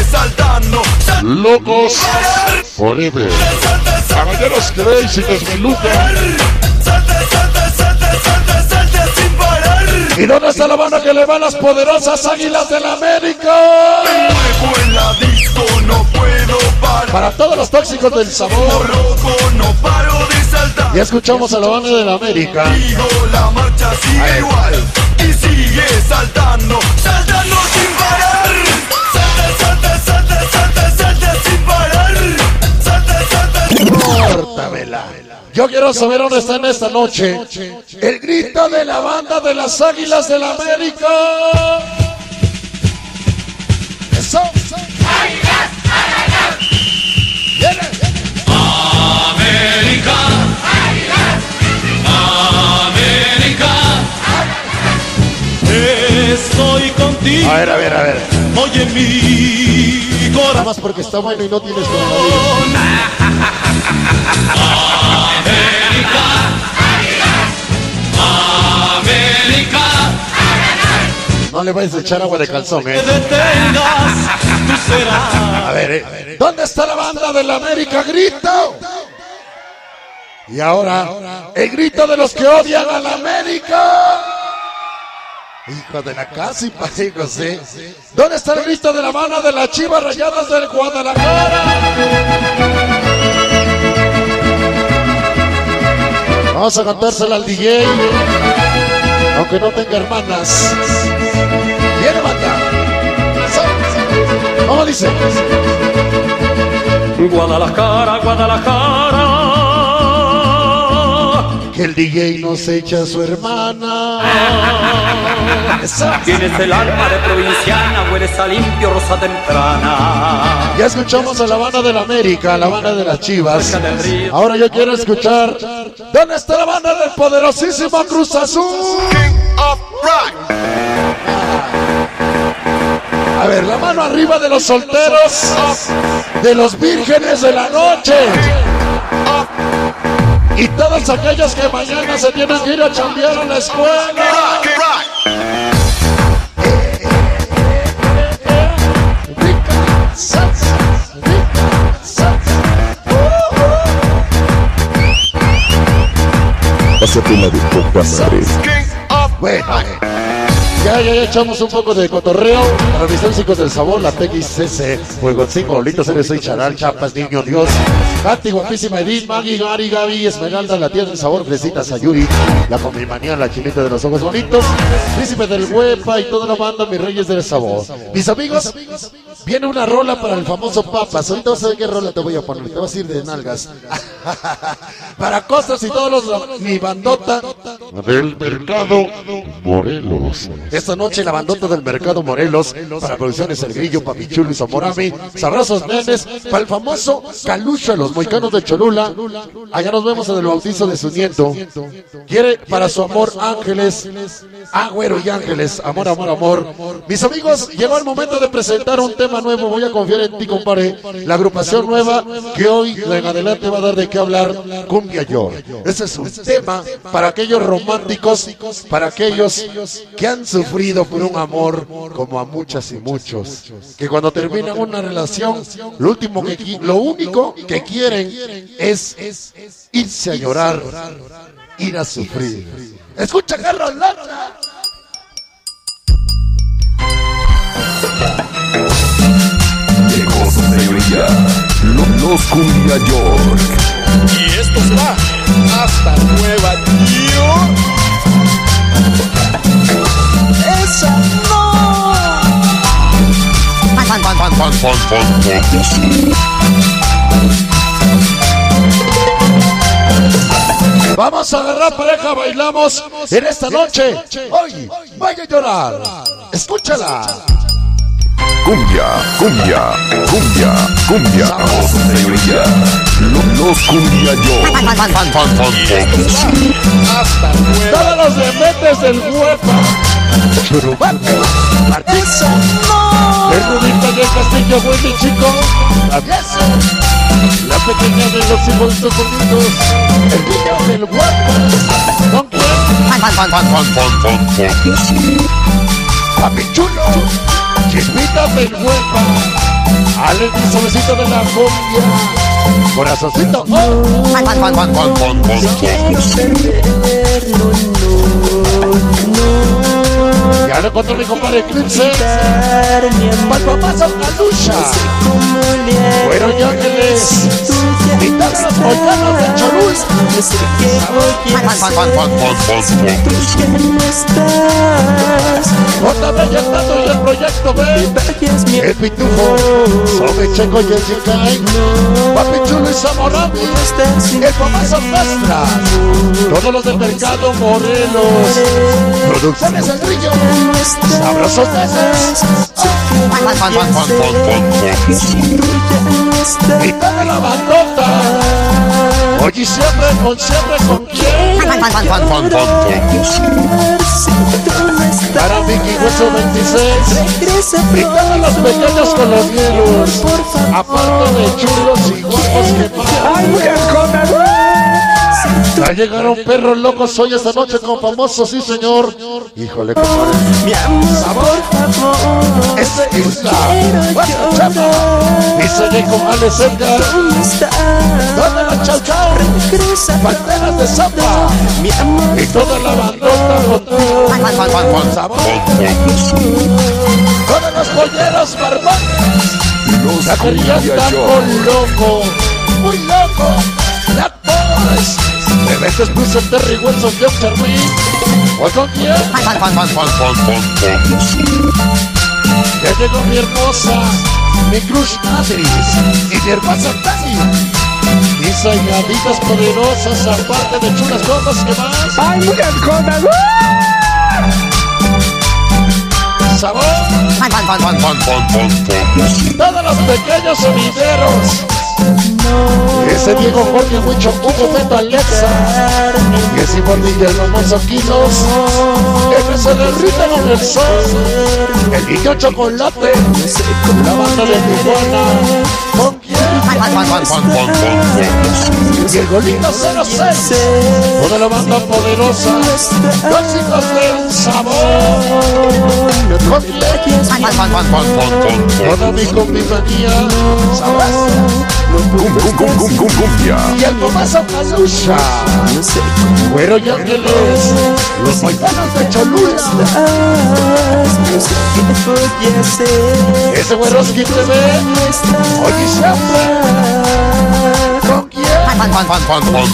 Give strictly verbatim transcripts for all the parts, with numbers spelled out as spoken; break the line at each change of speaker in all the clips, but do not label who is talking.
saltando.
Locos Forever. Caballeros Crazy Desmeluca.
Salte, salte, salte, salte, salte sin parar.
¿Y dónde está la banda que le va a las poderosas Águilas del la América?
Me muevo en la disco, no puedo parar.
Para todos los tóxicos del sabor.
Loco, no paro de saltar.
Ya escuchamos a la banda de la América.
Digo, la marcha sigue igual y sigue saltando, saltando sin parar. Salte, salte, salte, salte, salte sin parar. Salte, salte.
Córtamela. Yo quiero saber dónde está en esta noche el grito de la banda de las Águilas del la América. Eso.
¡Águilas a ganar!
Viene.
¡América! ¡Águilas! ¡América! Estoy contigo.
A ver, a ver, a ver.
Oye mi corazón.
Nada más porque está bueno y no tienes coronavirus.
América, América,
No le vayas a echar agua de calzón,
que
eh.
detengas, tú serás.
A ver, eh. ¿Dónde está la banda de la América? ¡Grito! Y ahora, el grito de los que odian a la América. Hijo de la casa y pajicos, ¿eh? ¿Dónde está el grito de la banda de las Chivas Rayadas del Guadalajara? Vamos a cantársela al D J, aunque no tenga hermanas. Viene banda. ¿Cómo dice?
Guadalajara, Guadalajara.
Que el D J nos echa a su hermana.
Tienes el alma de provinciana, hueles a limpio rosa temprana.
Ya escuchamos a la banda de la América, la banda de las Chivas. Ahora yo quiero escuchar. ¿Dónde está la banda del poderosísimo Cruz Azul?
King of Rock.
A ver, la mano arriba de los solteros, de los vírgenes de la noche. Y todos aquellos que mañana se tienen que ir a chambear a la escuela.
Rock, rock.
Pásate la de poca madre.
King of
Bueno, ya, ya, ya echamos un poco de cotorreo. Para mis tóxicos del sabor, la T X S, Fuego cinco, Lolitos, eres soy Charal, Chapas, Niño Dios, Katy, guapísima Edith, Maggie, Gary, Gaby, Esmeralda, la tía del sabor, Fresita, Sayuri, la comimanía, la chinita de los ojos bonitos, Príncipe del Huepa y toda la banda, mis reyes del sabor. Mis amigos, viene una rola para el famoso Papas. Ahorita vas a ver qué rola te voy a poner, te vas a ir de nalgas. Para Costas y todos los, mi bandota
Del Mercado Morelos.
esta noche la bandota del Mercado Morelos, para Producciones El Grillo, Papichulo y Zamorami, sabrosos nenes, para el famoso Calucha, los moicanos de Cholula, allá nos vemos en el bautizo de su nieto, quiere para su amor Ángeles, Agüero y Ángeles, amor, amor, amor. Mis amigos, llegó el momento de presentar un tema nuevo, voy a confiar en ti, compadre, la agrupación nueva que hoy en adelante va a dar de qué hablar, Cumbia York. Ese es un tema para aquellos románticos, para aquellos que han sufrido por un amor como a muchas y muchos, que cuando terminan una relación, lo último que qui- lo único que quieren es irse a llorar, ir a sufrir. Escucha, Carlos Lata.
Llegó su señoría, lo- los Cumbia York.
Y esto se va hasta Nueva York. Esa no.
Fan, fan, fan, fan, fan, fan.
Vamos a agarrar pareja, bailamos en esta noche. Hoy, vaya a llorar. Escúchala.
Cumbia, cumbia, cumbia, cumbia. Llegó su señoría, lo- los Cumbia York. Fan, fan, fan, fan, fan.
Hasta Nueva
Todos los demetes del huepa. Churubaco. Martín.
Esa no.
El Rubito del Castillo, buen mi chico. Travieso. La pequeña de los hijos bonitos. El niño del huepa. ¿Con quién?
Fan, fan, fan, fan, fan, fan, fan.
Papi chulo. Chispita del huepa. Ale, mi suavecito de la cumbia. Corazoncito. Oh.
Juan, Juan, Juan, Juan, Juan, Juan, Juan.
Ya lo encontré mi compadre Eclipse. Palpamazo Calucha. Fueron ya ángeles. Pintar los volcanos de Cholula.
Juan, Juan, Juan, Juan, Juan, Juan,
J B y el Tato y el Proyecto B. El Pitufo. Sobe Checo y el Chicay. Papi Chulo y Zamorano. El Pamazo Nuestra. Todos los del mercado Morelos. Producciones El Grillo. Sabrosos meses.
Juan, Juan, Juan, Juan, Juan, Juan,
Y toda la bandota. Oye, siempre con siempre con quién.
Juan, Juan, Juan, Juan, Juan, Juan.
Para Vicky Hueso veintiséis. Y todos los pequeños colombianos. Aparte de chulos y guapos que más. Ya llegaron perros locos hoy esta noche con famosos, sí señor. Híjole, compadre.
Mi amor,
¿Sabor? Ese está. Chapa. Y soy con Alex Edgar.
¿dónde estás?
¿Dónde la chau chau?
Regresa,
Banderas de Zapa.
mi amor,
Y toda la bandota contigo.
Juan, Juan, Juan, Juan.
Sabor. Todos los polleros barbones.
Los
La quería
Cumbia
estar
Yo.
con loco. Muy loco. La Torres. De veces puso Terry Wilson de Charmin. ¿O con quién?
Juan, Juan, Juan, Juan, Juan, Juan, Juan.
Ya llegó mi hermosa, mi crush Adris y mi hermosa Tania. Mis añaditas poderosas, aparte de chulas cosas que más.
¡Ay, muchas cosas!
Sabor,
Juan, Juan, Juan, Juan, Juan, Juan, Juan.
todos los pequeños sonideros. Ese Diego Jorge Huicho, Hugo Beto Alexa. Y ese Bordilla de los Mozoquinos. El que se derrite con el sol. El niño chocolate. La banda de Tijuana. ¿Con quién?
Juan, Juan, Juan, Juan, Juan, Juan.
Y el golito cero seis. Toda la banda poderosa. Los hijos del sabor. ¿Con quién?
Juan, Juan, Juan, Juan, Juan, Juan.
Toda mi compañía. ¿Sabes?
Cum, cum, cum, cum, cum, cumbia.
Y el Tomaso Calucha. Güero y Ángeles. Los Moicanos de Cholula. Ese Güeroski T V. Oye, siempre. ¿Con quién?
Juan, Juan, Juan, Juan, Juan, Juan.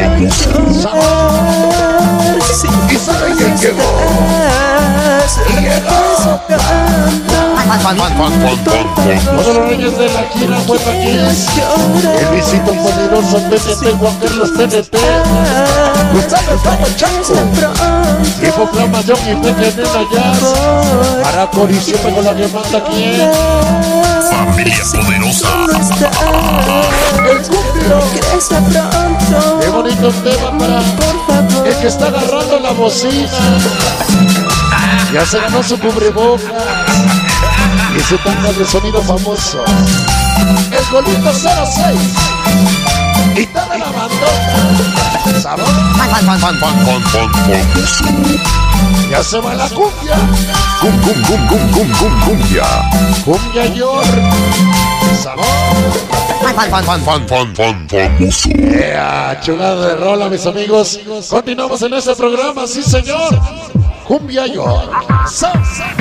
¿Y saben quién llegó? Llegó.
Juan, Juan, Juan, Juan, Juan, Juan.
Todos los reyes de la gira fue aquí. El visito poderoso T N T, Juan Carlos T N T. Gustavo Estado Chaco. Tipo Flama John y Peque Nena Jazz. Para Cori siempre con la que manda quién.
Familia poderosa.
El cumbio. Qué bonito tema para el que está agarrando la bocina. Ya se ganó su cubrebocas y su tanga de sonido famoso. El golito cero seis. Y toda la bandota. ¿Sabor?
Juan, Juan, Juan, Juan, Juan, Juan, Juan.
Ya se va la cumbia.
Cum, cum, cum, cum, cum, cum, cumbia.
Cumbia York. ¿Sabor?
Juan, Juan, Juan, Juan, Juan, Juan, Juan.
Yeah, chulada de rola, mis amigos. Continuamos en este programa, sí señor. Cumbia York. Sa-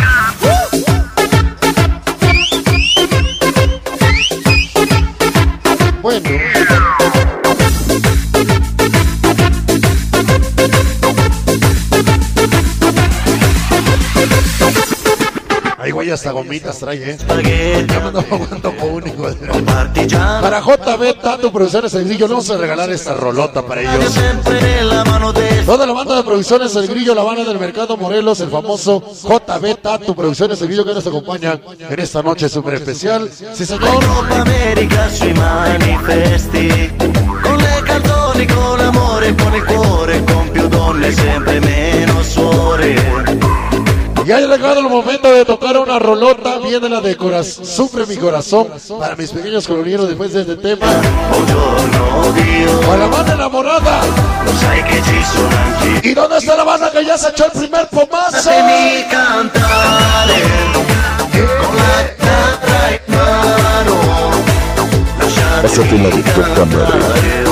Bueno. Ay, güey, hasta gomitas trae, eh. Ya me ando jugando con un hijo de... Para J B, Tato Producciones El Grillo, le vamos a regalar esta rolota para ellos. Toda la banda de Producciones El Grillo, la banda del Mercado Morelos, el famoso J B, Tato Producciones El Grillo, que nos acompaña en esta noche súper especial. Sí, señor.
America sui manifesti, con le canzoni, con l'amore, con il cuore, con più donne, sempre meno suore.
Ya ha llegado el momento de tocar una rolota, viene la de corazón, Sufre mi corazón, para mis pequeños colombianos después de este tema.
Buongiorno Dio,
Para la banda enamorada.
lo sai che ci sono anch'io.
¿Y dónde está la banda que ya se echó el primer pomazo?
Fatemi cantare, con la chitarra in mano,
Pásatela de poca madre.